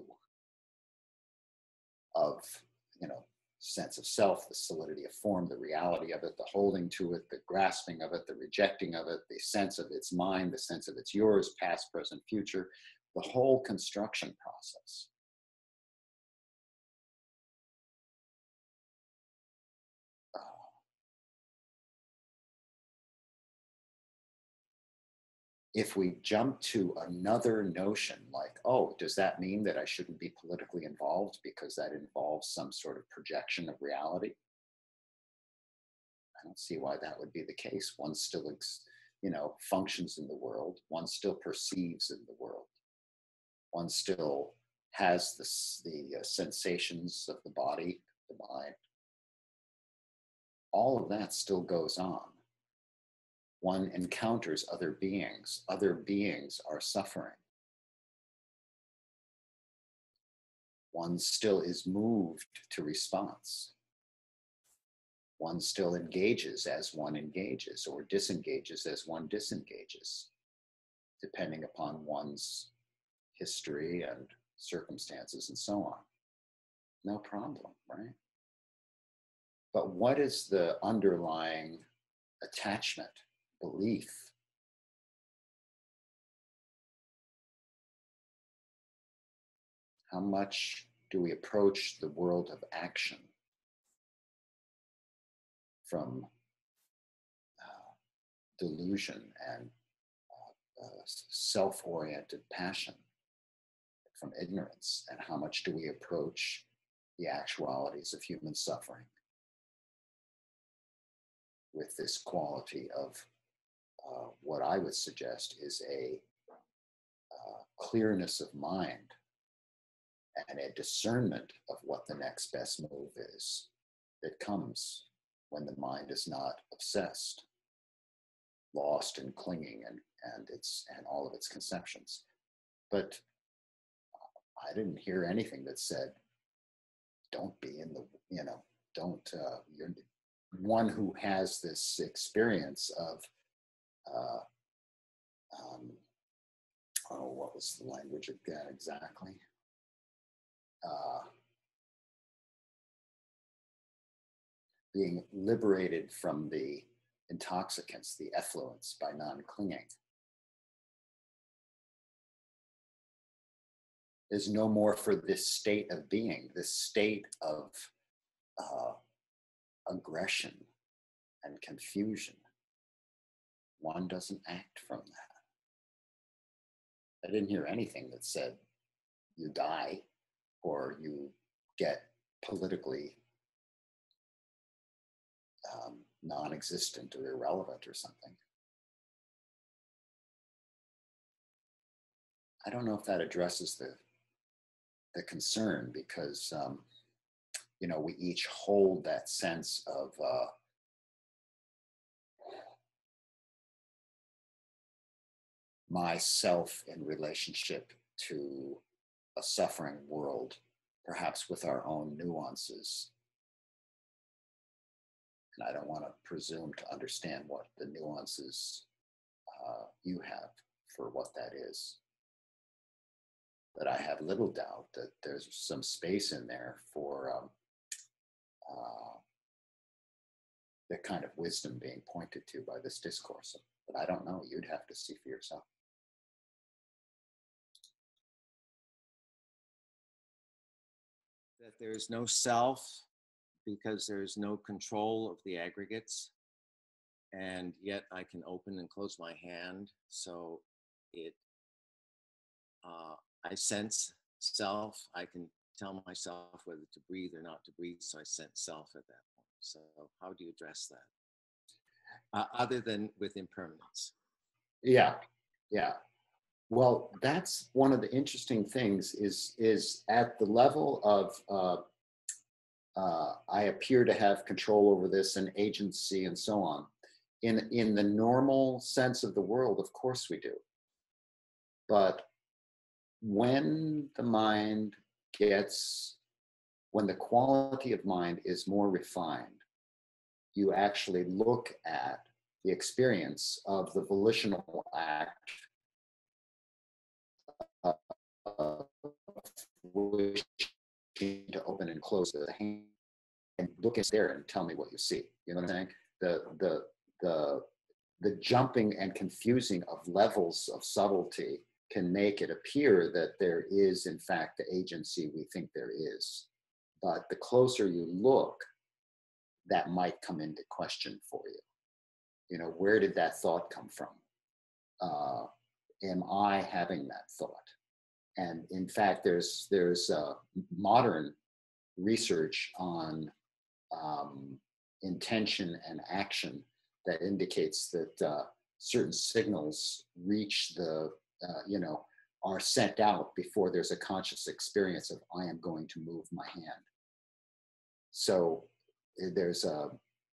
of, you know, sense of self, the solidity of form, the reality of it, the holding to it, the grasping of it, the rejecting of it, the sense of its mine, the sense of it's yours, past, present, future, the whole construction process. Uh, if we jump to another notion like, oh, does that mean that I shouldn't be politically involved because that involves some sort of projection of reality? I don't see why that would be the case. One still, you know, functions in the world. One still perceives in the world. One still has the, the uh, sensations of the body, the mind. All of that still goes on. One encounters other beings. Other beings are suffering. One still is moved to response. One still engages as one engages, or disengages as one disengages, depending upon one's history and circumstances and so on. No problem, right? But what is the underlying attachment, belief? How much do we approach the world of action from uh, delusion and uh, uh, self-oriented passion, from ignorance? And how much do we approach the actualities of human suffering with this quality of uh, what I would suggest is a uh, clearness of mind and a discernment of what the next best move is that comes when the mind is not obsessed, lost in clinging and, and, its, and all of its conceptions. But I didn't hear anything that said, don't be in the, you know, don't, uh, you're one who has this experience of, uh, um, oh, what was the language again exactly? Uh, being liberated from the intoxicants, the effluents, by non-clinging. There's no more for this state of being, this state of uh, aggression and confusion. One doesn't act from that. I didn't hear anything that said you die or you get politically um, non-existent or irrelevant or something. I don't know if that addresses the, the concern, because, um, you know, we each hold that sense of uh, myself in relationship to a suffering world, perhaps with our own nuances. And I don't want to presume to understand what the nuances uh, you have for what that is. But I have little doubt that there's some space in there for um, uh, the kind of wisdom being pointed to by this discourse. But I don't know, you'd have to see for yourself. That there's no self because there's no control of the aggregates, and yet I can open and close my hand, so it uh, I sense self. I can tell myself whether to breathe or not to breathe, so I sense self at that point. So how do you address that, uh, other than with impermanence? Yeah, yeah. Well, that's one of the interesting things is, is at the level of, uh, uh, I appear to have control over this and agency and so on. In, in the normal sense of the world, of course we do. But when the mind gets, when the quality of mind is more refined, you actually look at the experience of the volitional act of wishing to open and close the hand, and look at there and tell me what you see. You know what I'm saying? The the the the jumping and confusing of levels of subtlety can make it appear that there is, in fact, the agency we think there is. But the closer you look, that might come into question for you. You know, where did that thought come from? Uh, am I having that thought? And in fact, there's there's uh, modern research on um, intention and action that indicates that uh, certain signals reach the, uh, you know, are sent out before there's a conscious experience of I am going to move my hand. So there's a,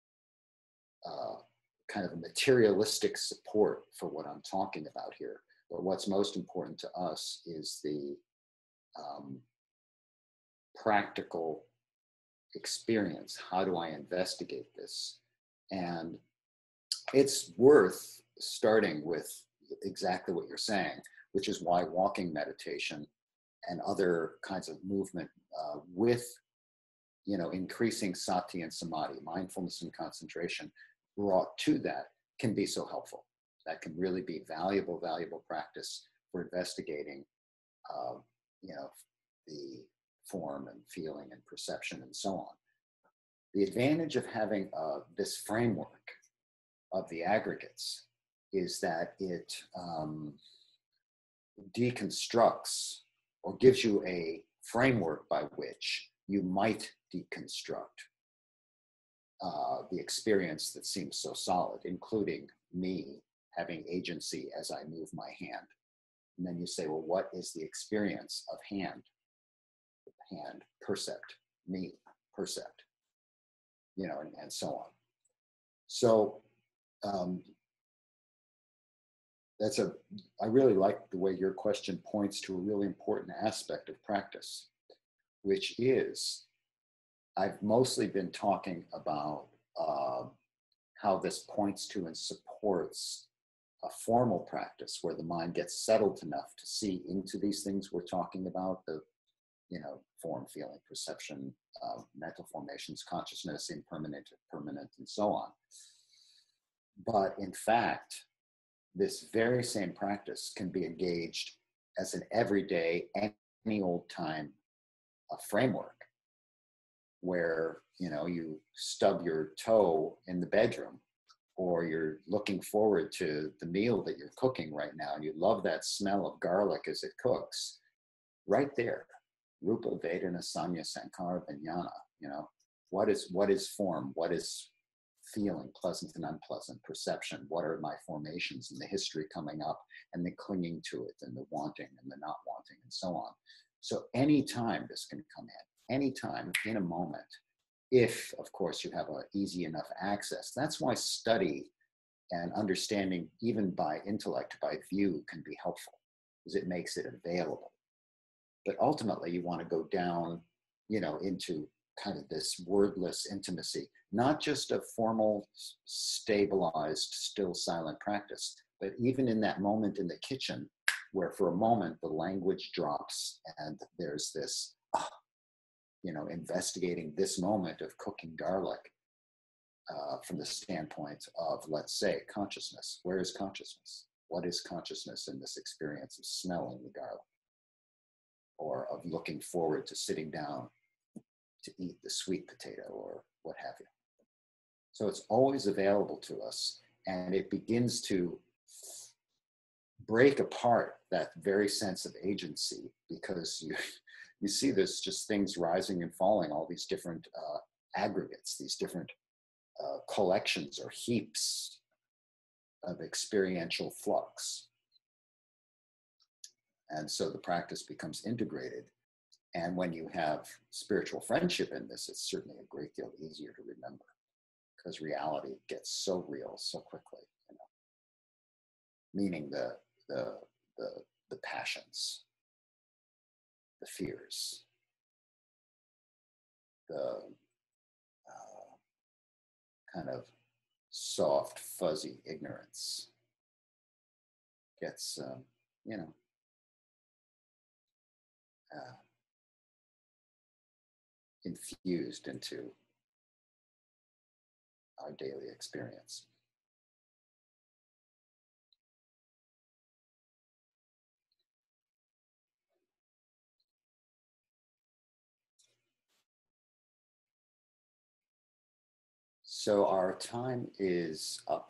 a kind of a materialistic support for what I'm talking about here. But what's most important to us is the um, practical experience. How do I investigate this? And it's worth starting with exactly what you're saying, which is why walking meditation and other kinds of movement uh, with, you know, increasing sati and samadhi, mindfulness and concentration brought to that can be so helpful. That can really be valuable, valuable practice for investigating, uh, you know, the form and feeling and perception and so on. The advantage of having uh, this framework of the aggregates is that it um, deconstructs or gives you a framework by which you might deconstruct uh, the experience that seems so solid, including me having agency as I move my hand. And then you say, well, what is the experience of hand? Hand, percept, me, percept, you know, and, and so on. So um, that's a, I really like the way your question points to a really important aspect of practice, which is, I've mostly been talking about uh, how this points to and supports a formal practice where the mind gets settled enough to see into these things we're talking about, the, you know, form, feeling, perception, uh, mental formations, consciousness, impermanent, permanent, and so on. But in fact, this very same practice can be engaged as an everyday, any old time uh, framework where, you know, you stub your toe in the bedroom, or you're looking forward to the meal that you're cooking right now, and you love that smell of garlic as it cooks. Right there, Rupa Vedana Sanya Sankara Vijnana, you know, what is what is form, what is feeling, pleasant and unpleasant, perception, what are my formations and the history coming up and the clinging to it and the wanting and the not wanting and so on. So anytime this can come in, anytime in a moment, if of course you have an easy enough access. That's why study and understanding, even by intellect, by view, can be helpful, because it makes it available. But ultimately you want to go down, you know, into kind of this wordless intimacy, not just a formal, stabilized, still silent practice, but even in that moment in the kitchen where for a moment the language drops and there's this, ah, you know, investigating this moment of cooking garlic uh, from the standpoint of, let's say, consciousness. Where is consciousness? What is consciousness in this experience of smelling the garlic? Or of looking forward to sitting down to eat the sweet potato or what have you. So it's always available to us, and it begins to break apart that very sense of agency, because you, you see this just things rising and falling, all these different uh, aggregates, these different uh, collections or heaps of experiential flux. And so the practice becomes integrated. And when you have spiritual friendship in this, it's certainly a great deal easier to remember, because reality gets so real so quickly, you know, meaning the, the, the, the passions, the fears, the uh, kind of soft, fuzzy ignorance gets, um, you know, uh, infused into our daily experience. So our time is up.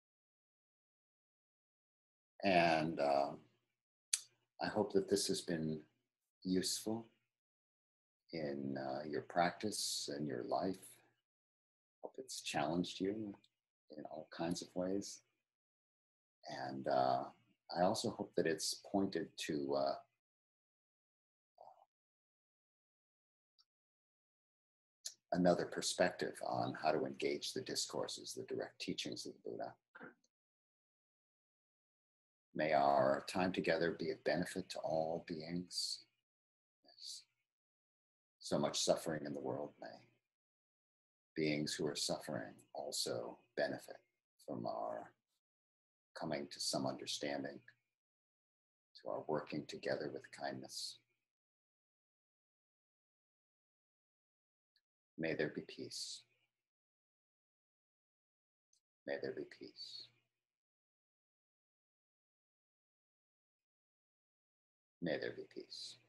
And uh, I hope that this has been useful in uh, your practice and your life. Hope it's challenged you in all kinds of ways. And uh, I also hope that it's pointed to uh, another perspective on how to engage the discourses, the direct teachings of the Buddha. May our time together be of benefit to all beings. There's so much suffering in the world. May beings who are suffering also benefit from our coming to some understanding, to our working together with kindness. May there be peace. May there be peace. May there be peace.